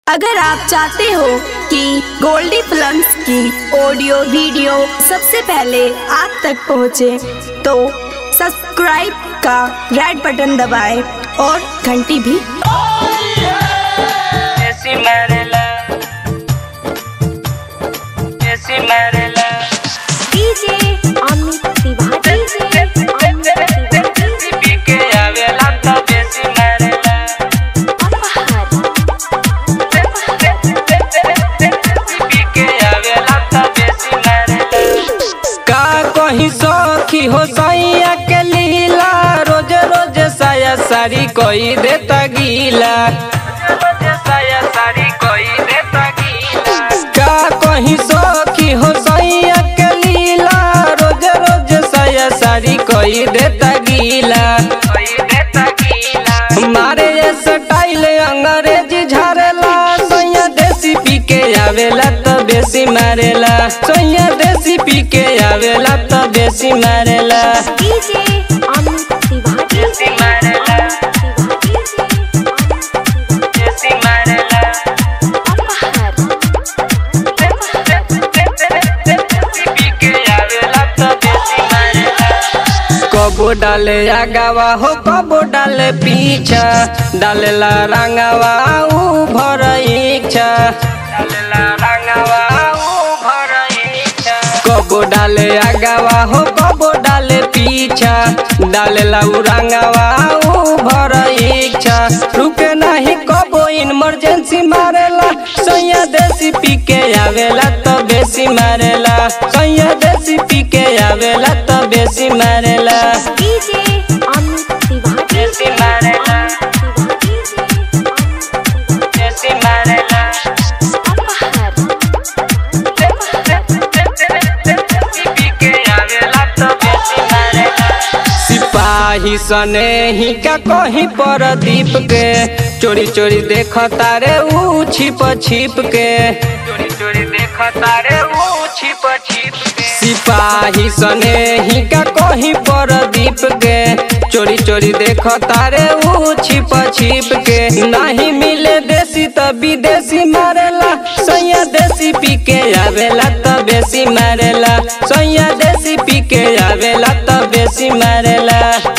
अगर आप चाहते हो कि गोल्डी फिल्म्स की ऑडियो वीडियो सबसे पहले आप तक पहुंचे, तो सब्सक्राइब का रेड बटन दबाएं और घंटी भी। सखी हो सैया के लीला, रोज रोज साया साड़ी कोई देता गीला, रोज साया साड़ी कोई देता गीला। का कहीं सखी हो सैया के लीला, रोज रोज साया साड़ी कोई देता गीला, कोई देता गीला। मारे ये स्टाइल अंग्रेजी झारेला, सैया देसी पी के आवेला तो बेसी मारेला, सैया देसी पी के आवेला तो बेसी मारेला। कबो डाले आगावा हो कबो डाले पीछा, डालेला रंगावा ऊ भर इच्छा, डालेला रंगावा ऊ भर इच्छा। कबो डाले आगावा हो कबो डाले पीछा, डालेला ऊ रंगावा ऊ भर इच्छा। रुके नहीं कबो इमरजेंसी मारेला, सैया देसी पी के आवेला तो बेसी मारेला, सैया देसी पी के आवेला तो बेसी मारेला। सिपाही सने ही का कहीं पर दीप के, चोरी चोरी देख तारे ऊ छिप छिप के, चोरी चोरी देख तारे ऊ छिप छिप के। सिपाही सने ही का कहीं पर दीप के, चोरी चोरी देख तारे ऊ छिप छिप के। नहीं मिले देसी तो विदेशी मारेला, सैया देसी पी के आवेला तो बेसी मारेला, सैया देसी पी के आवेला तो बेसी मारेला।